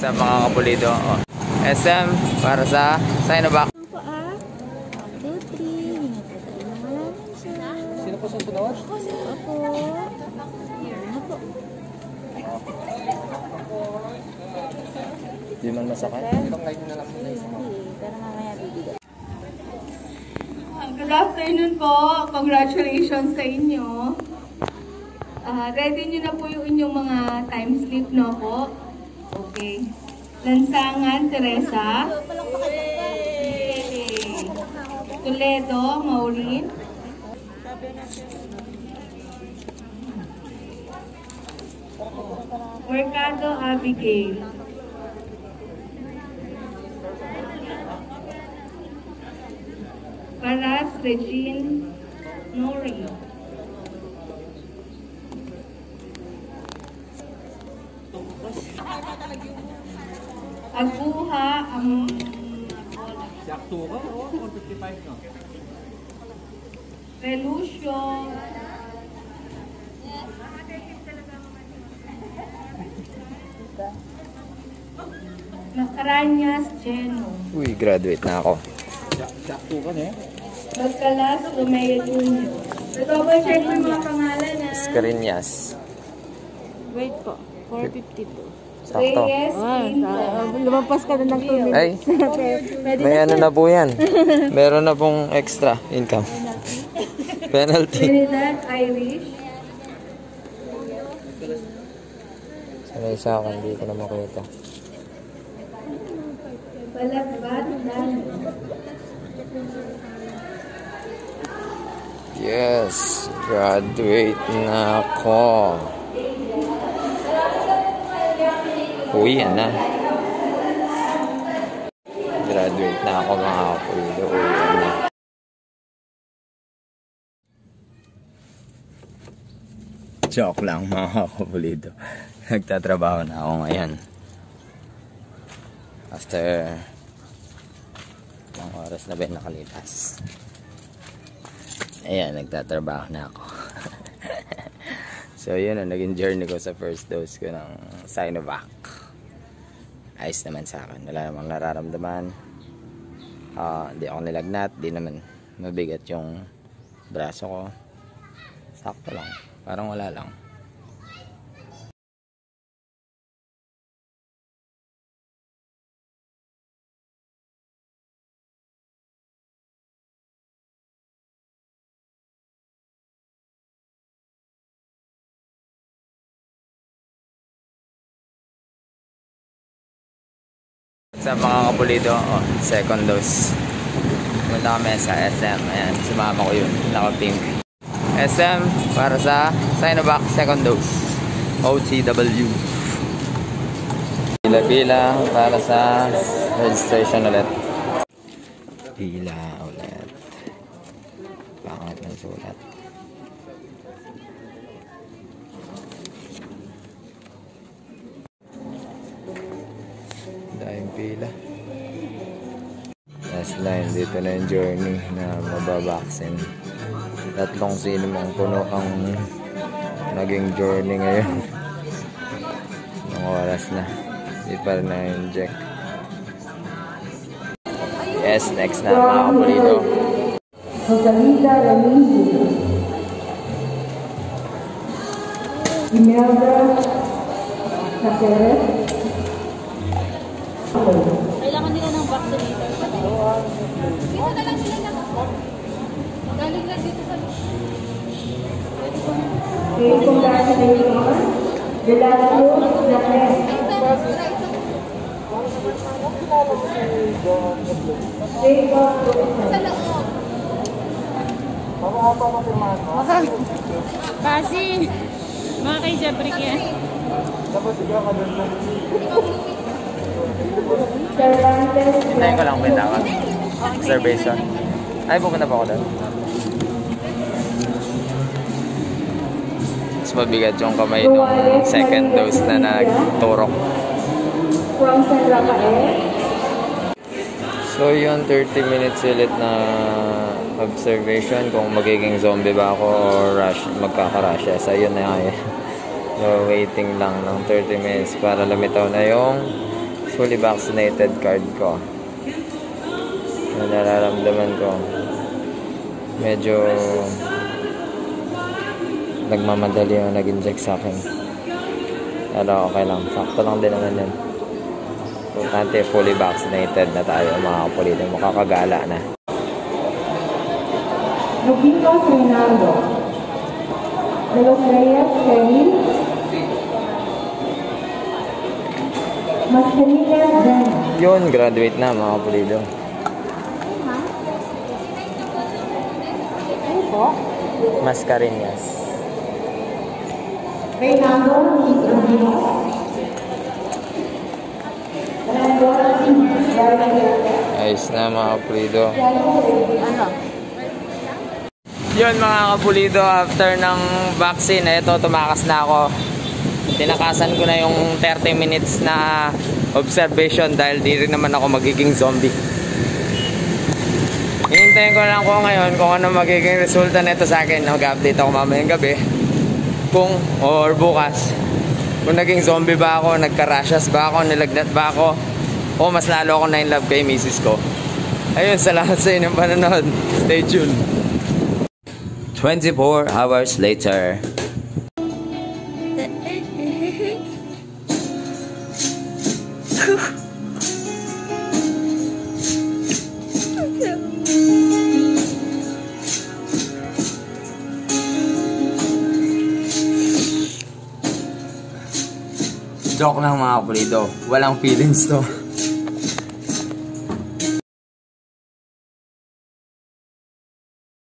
Sa mga kapulido. Oh. SM para sa Sinovac. Sino po sa sunod? Hindi man masakit. Pang-light na lang muna. Pero mamaya bibigay. Good afternoon po. Congratulations sa inyo. Ready nyo na po yung inyong mga time slip, no po? Okay. Lansangan, Teresa. Toledo, Maureen. Mercado, Abigail. Paras, Regine, Nori. Aguha, Sakto ka? Oo, 155 no? Relucio. Macaranyas, Geno. Uy, graduate na ako. Sakto ka na eh. Magkalas, Romeo Jr. Double check mo yung mga pangalan na. Scarinyas. Wait po. 452. Sakto. Reyes, Pinto. Lumampas ka na ng 2 minutes. Ay, may ano na po yan. Meron na pong extra income. Penalty. Trinidad, Irish. Sanay sa akin, hindi ko na makita. Balagbat, Dano. Yes, graduate na ako. Uwi na. Graduate na ako mga kapulido. Uwi na. Joke lang mga kapulido. Nagtatrabaho na ako ngayon. After ilang oras na ba yung nakalipas. Ayan, nagtatrabaho na ako. So yun ang naging journey ko sa first dose ko ng Sinovac. Ayos naman sa akin. Wala namang nararamdaman. Hindi ako nilagnat. Di naman mabigat yung braso ko. Sakto lang. Parang wala lang. Sa mga kapulido, second dose. Punta kami sa SM. Ayan, sumama ko yun. Naka-pink. SM para sa Sinovac second dose. OTW. Pila-pila para sa registration ulit. Pila ulit. Pangit ng sulat. Dahil pila. Last line, dito na yung journey na mababaksin. Tatlong sinimang puno ang naging journey ngayon. Mga oras na. Hindi pa rin na-inject. Yes, next na mga kapulido. Rosalita Remigio. Imelda Caceres. Kailangan nila ng vaccinator. Dito na lang sila na. Galing lang dito sa Congratulations. Velasco Jacques. sa loob. Kasi, mga kay Jabrik yan. Hintayin ko lang pinaka. Observation. Ay, pupunta pa ako doon. Mas mabigat yung kamay nung second dose na nagturok. From San Rafael. So yun, 30 minutes ulit na observation kung magiging zombie ba ako or magkaka-rashes. So yun na yun. So waiting lang ng 30 minutes para lumitaw na yung fully vaccinated card ko. Nararamdaman ko medyo nagmamadali yung nag-inject sa akin. Pero okay lang. Sakto lang din naman yun. Importante fully vaccinated na tayo mga kapulido. Makakagala na. Rubino Fernando. De los Reyes Kelly. Mascarillas Ben. Yun, graduate na mga kapulido. Ano po? Mascarillas. Reynaldo Luis Rubino. Ayos na mga kapulido. Ano? Yun mga kapulido, after ng vaccine, ito tumakas na ako. Tinakasan ko na yung 30 minutes na observation dahil di rin naman ako magiging zombie. Hihintayin ko lang ko ngayon kung ano magiging resulta nito sa akin. Mag-update ako mamayang gabi or bukas kung naging zombie ba ako, nagka-rashes ba ako, nilagnat ba ako, o mas lalo ako na in love kay misis ko. Ayun, salamat sa inyong panonood. Stay tuned. 24 hours later. Joke lang mga kapulido. Walang feelings to.